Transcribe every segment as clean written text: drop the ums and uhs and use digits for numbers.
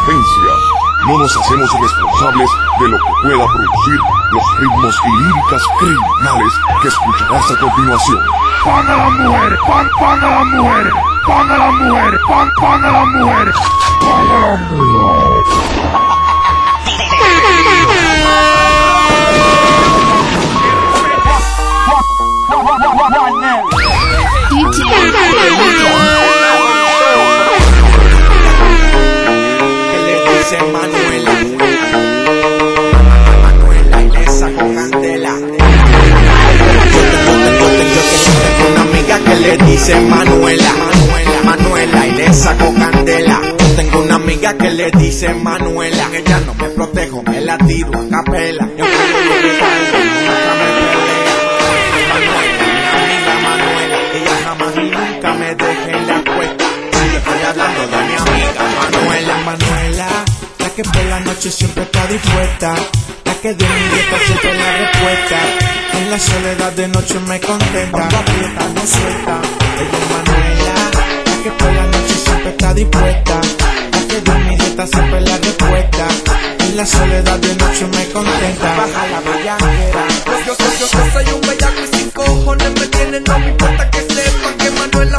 advertencia. No nos hacemos responsables de lo que pueda producir los ritmos y líricas criminales que escucharás a continuación. ¡Pan a la mujer! ¡Pan a la mujer! ¡Pan a la mujer! ¡Pan a la mujer! ¡Pan a la mujer! ¿Qué le dice Manuela? Manuela y le saco candela. Yo tengo una amiga que le dice Manuela. Manuela y le saco candela. Yo tengo una amiga que le dice Manuela. Ella no me protejo, me la tiro a capela. Yo ella jamás y nunca me deja en la cuesta. Yo estoy hablando de mi amiga Manuela, la que por la noche siempre está dispuesta, la que de mi dieta siempre la respuesta. En la soledad de noche me contenta, cuando aprieta no suelta. Ella es Manuela, la que por la noche siempre está dispuesta, la que de mi dieta siempre la respuesta. En la soledad de noche me contenta. Baja la bellaquera. Yo soy un bellaco y sin cojones me tienen, no me importa que sepan que Manuela.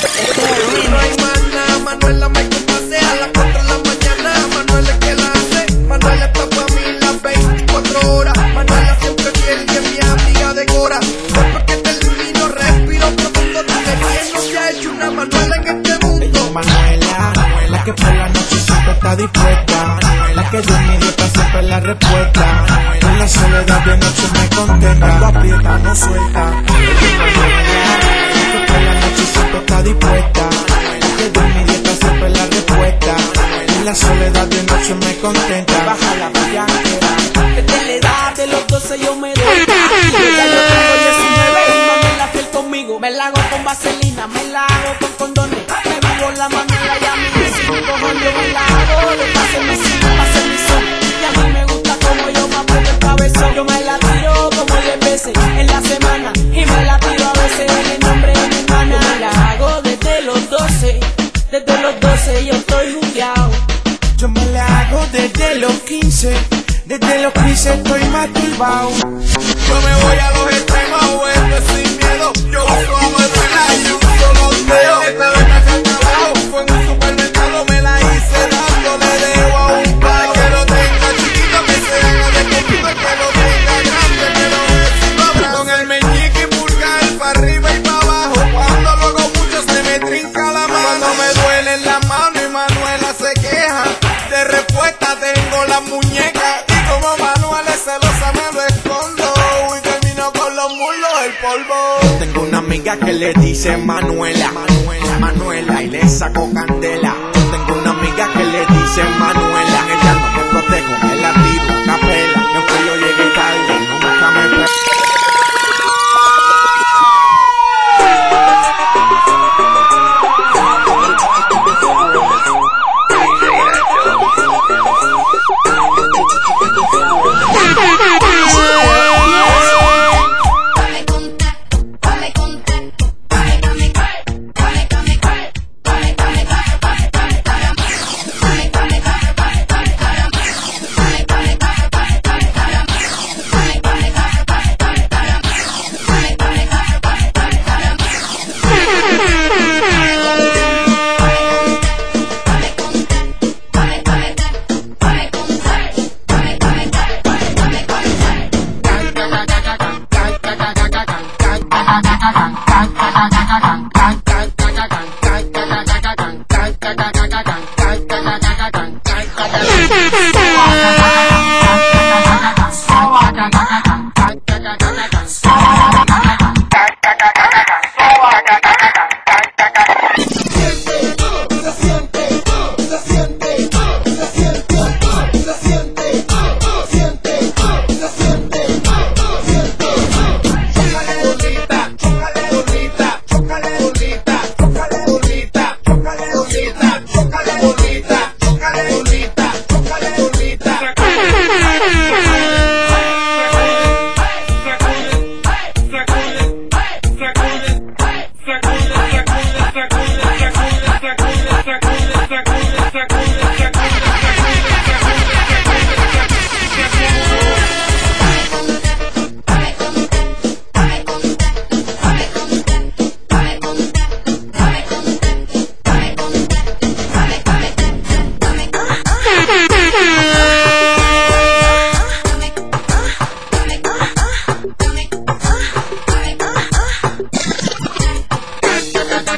No hay más nada, Manuela me complace a las 4 de la mañana. Manuela es que la hace, Manuela está pa' mí las 24 horas. Manuela siempre fiel y es mi amiga de Cora. Después que termino respiro profundo, dime quién no se ha hecho una Manuela en este mundo. Ella es Manuela, la que por la noche siempre está dispuesta, la que de mi dieta siempre la respuesta. En la soledad de noche me contenta, cuando aprieta no suelta. Ella es Manuela, la que por la noche siempre está dispuesta, la que de mi dieta siempre la respuesta. En la soledad de noche me contenta. Baja la bellaquera. Desde la edad de los 12 yo me doy. Ya yo tengo 19 y Manuela fiel conmigo. Me la hago con vaselina, me la hago con condones. Me vivo la Manuela y a mí me sigo cojones. Yo me la hago de pase mi son. Y a mí me gusta como yo me aprendo el cabezón. Yo me la tiro como 10 veces en la semana y me la tiro a veces en el nombre de mi hermana. Yo me la hago desde los 12, desde los 12 yo estoy jugueado. Yo me la hago desde los 15, desde los 15 estoy masturbado. Yo me voy a los extremos opuestos sin miedo. Yo uso a Manuela y uso los dedos. Esta vez me saca abajo, fue en un supermercado, me la hice dándole dedo a un par. Que lo tenga chiquito, que se haga de poquito, que lo tenga grande, que lo es con el meñique y pulgar para arriba y para abajo. Cuando lo hago mucho se me trinca la mano. Cuando me duele la mano y Manuela se queja, de respuesta tengo la muñeca. Y como Manuela es celosa me lo escondo y termino con los muslos el polvo. Yo tengo una amiga que le dice Manuela, Manuela y le saco candela. Yo tengo una amiga que le dice Manuela, ella no me protejo, me la tiro a capela. Y aunque yo llegue tarde, nunca me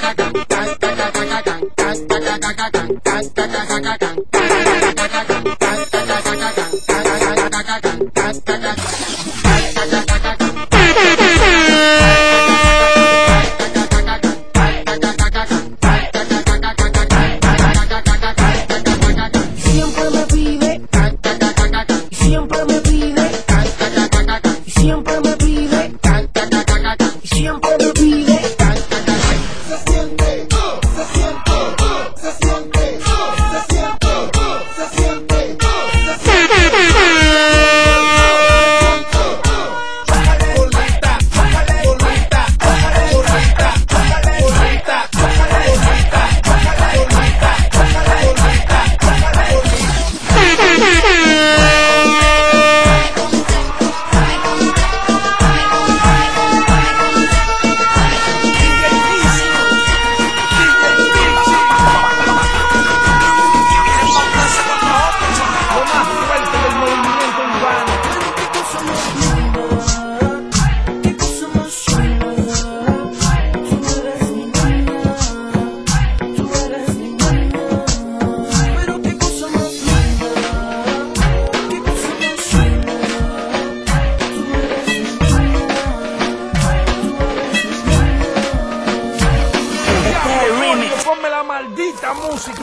Ponme la maldita música.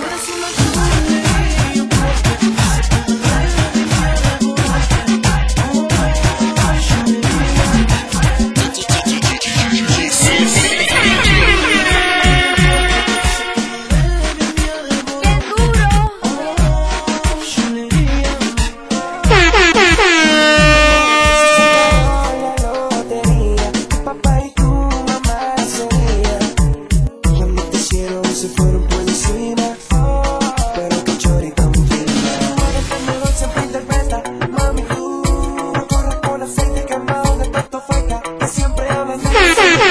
Se fueron por encima, pero que chorita un el siempre interpreta, mami tú corres con aceite quemado de tanto feca, que siempre hablan de ya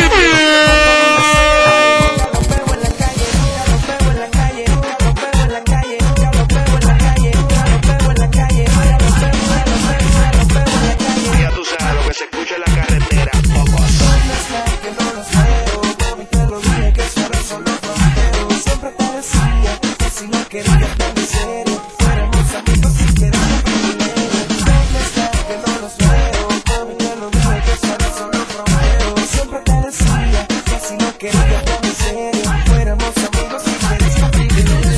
los veo en la calle, ya los veo en la calle, ya los veo en la calle, ya los veo en la calle, ya los veo en la calle, ya los veo en la calle. Ya tú sabes lo que se escucha en la carretera. ¿Dónde está que no los veo? Mami te lo dije que eso son los fronteros. Siempre te decía que si no querías tan en serio, fuéramos amigos si querías privilegio. ¿Dónde está que no los veo? Mami te lo dije que eso son los fronteros. Siempre te decía que si no querías tan en serio, fuéramos amigos si querías privilegio.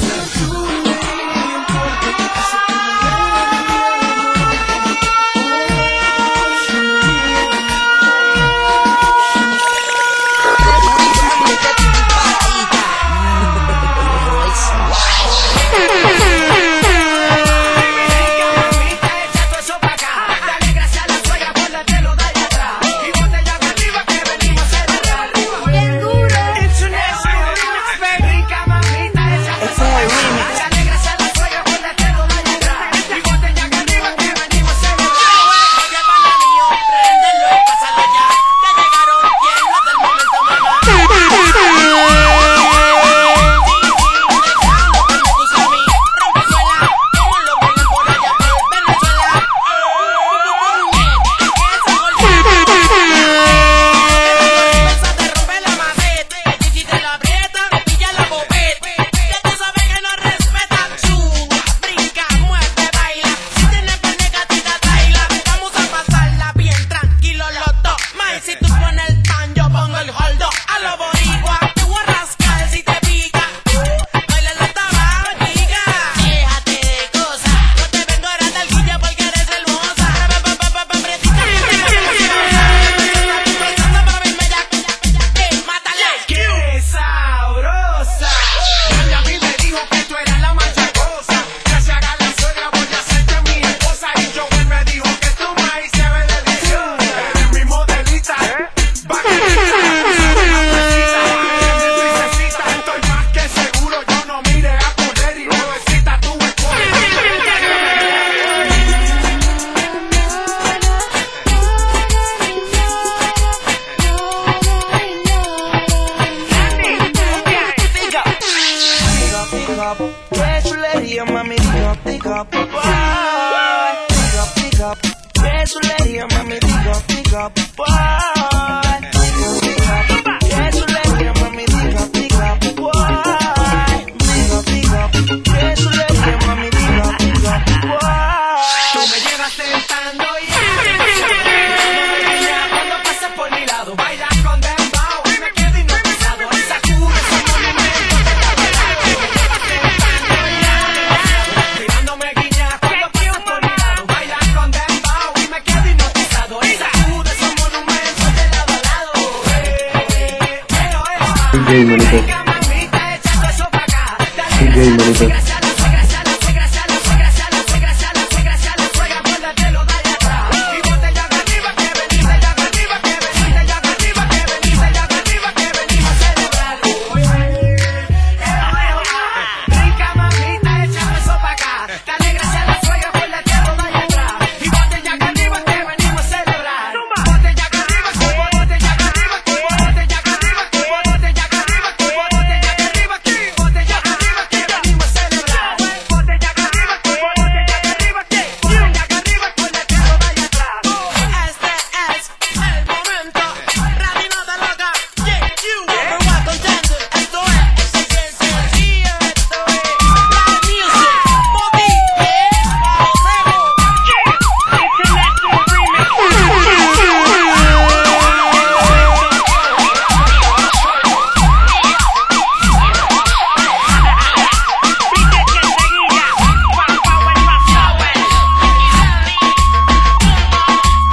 Qué chulería, mami, digo, pick up, boy. Pick up, qué chulería, mami, digo, pick up, boy. Qué chulería, mami, digo, pick up. gay, manita.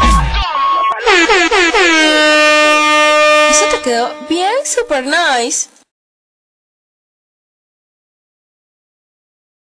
Eso te quedó bien super nice.